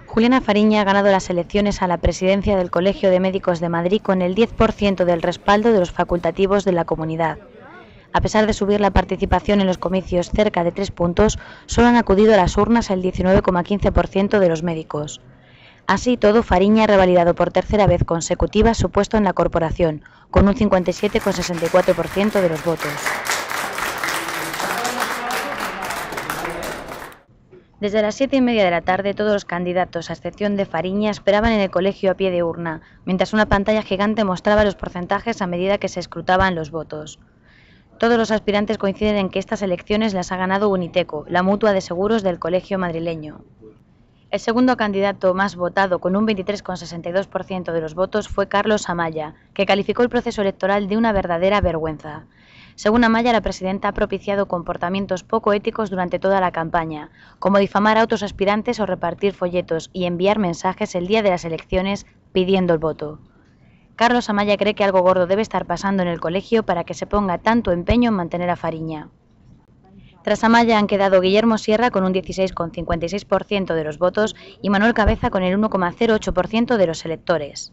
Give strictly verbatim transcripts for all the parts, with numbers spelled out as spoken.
Juliana Fariña ha ganado las elecciones a la presidencia del Colegio de Médicos de Madrid con el diez por ciento del respaldo de los facultativos de la comunidad. A pesar de subir la participación en los comicios cerca de tres puntos, solo han acudido a las urnas el diecinueve coma quince por ciento de los médicos. Así y todo, Fariña ha revalidado por tercera vez consecutiva su puesto en la corporación, con un cincuenta y siete coma sesenta y cuatro por ciento de los votos. Desde las siete y media de la tarde, todos los candidatos, a excepción de Fariña, esperaban en el colegio a pie de urna, mientras una pantalla gigante mostraba los porcentajes a medida que se escrutaban los votos. Todos los aspirantes coinciden en que estas elecciones las ha ganado Uniteco, la mutua de seguros del colegio madrileño. El segundo candidato más votado, con un veintitrés coma sesenta y dos por ciento de los votos, fue Carlos Amaya, que calificó el proceso electoral de una verdadera vergüenza. Según Amaya, la presidenta ha propiciado comportamientos poco éticos durante toda la campaña, como difamar a otros aspirantes o repartir folletos y enviar mensajes el día de las elecciones pidiendo el voto. Carlos Amaya cree que algo gordo debe estar pasando en el colegio para que se ponga tanto empeño en mantener a Fariña. Tras Amaya han quedado Guillermo Sierra con un dieciséis coma cincuenta y seis por ciento de los votos y Manuel Cabeza con el uno coma cero ocho por ciento de los electores.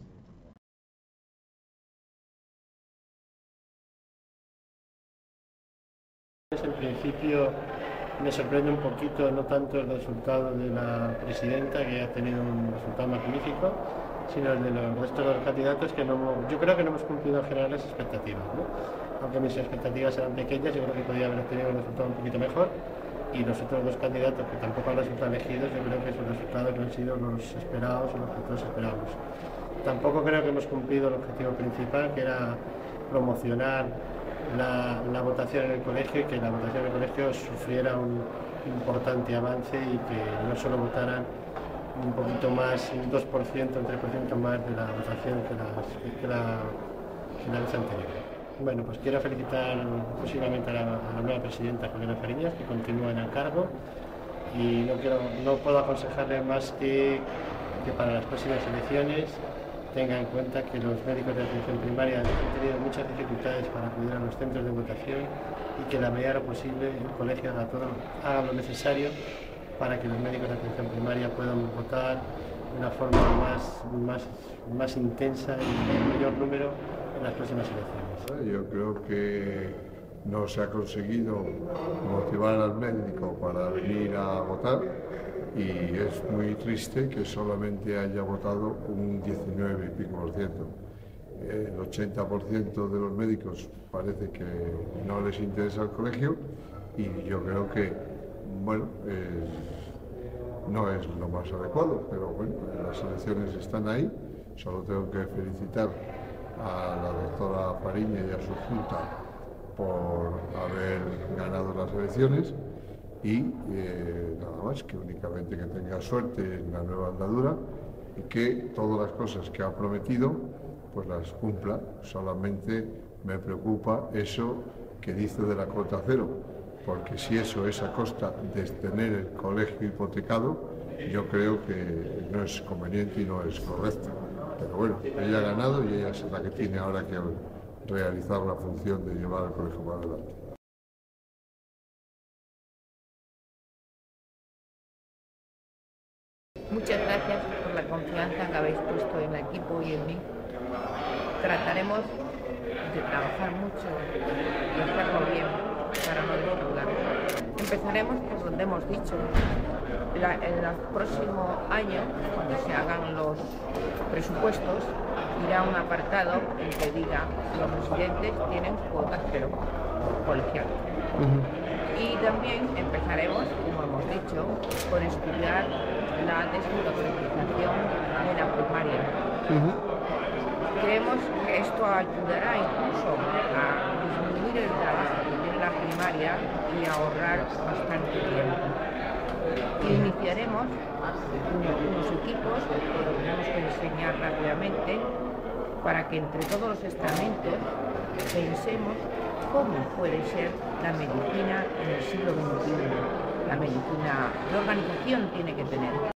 En principio me sorprende un poquito, no tanto el resultado de la presidenta, que ha tenido un resultado magnífico, sino el de los restos de los candidatos, que no, yo creo que no hemos cumplido en general las expectativas, ¿no? Aunque mis expectativas eran pequeñas, yo creo que podía haber tenido un resultado un poquito mejor, y los otros dos candidatos que tampoco han resultado elegidos, yo creo que sus resultados no han sido los esperados o los que todos esperábamos. Tampoco creo que hemos cumplido el objetivo principal, que era promocionar La, la votación en el colegio y que la votación en el colegio sufriera un importante avance y que no solo votaran un poquito más, un dos por ciento, un tres por ciento más de la votación que, las, que, la, que la vez anterior. Bueno, pues quiero felicitar próximamente a la, a la nueva presidenta Juliana Fariña, que continúa en el cargo, y no, quiero, no puedo aconsejarle más que, que para las próximas elecciones tenga en cuenta que los médicos de atención primaria han tenido muchas dificultades para acudir a los centros de votación y que en la medida de lo posible el colegio haga, todo, haga lo necesario para que los médicos de atención primaria puedan votar de una forma más, más, más intensa y en mayor número en las próximas elecciones. Yo creo que no se ha conseguido motivar al médico para venir a votar, y es muy triste que solamente haya votado un diecinueve y pico por ciento. El ochenta por ciento de los médicos parece que no les interesa el colegio, y yo creo que, bueno, es, no es lo más adecuado, pero bueno, las elecciones están ahí. Solo tengo que felicitar a la doctora Fariña y a su junta por haber ganado las elecciones, y eh, nada más, que únicamente que tenga suerte en la nueva andadura y que todas las cosas que ha prometido pues las cumpla. Solamente me preocupa eso que dice de la cuota cero, porque si eso es a costa de tener el colegio hipotecado, yo creo que no es conveniente y no es correcto. Pero bueno, ella ha ganado y ella es la que tiene ahora que realizar la función de llevar al colegio para adelante. Muchas gracias por la confianza que habéis puesto en el equipo y en mí. Trataremos de trabajar mucho y hacerlo bien para no defraudar. Empezaremos por donde hemos dicho. La, en el próximo año, cuando se hagan los presupuestos, irá un apartado en que diga los residentes tienen cuota cero colegial. Uh-huh. Y también empezaremos, como hemos dicho, por estudiar la desburocratización de la primaria. Uh-huh. Creemos que esto ayudará incluso a disminuir el trabajo de la primaria y a ahorrar bastante tiempo. Iniciaremos unos equipos que tenemos que diseñar rápidamente para que entre todos los estamentos pensemos cómo puede ser la medicina en el siglo veintiuno. La medicina, ¿qué organización tiene que tener?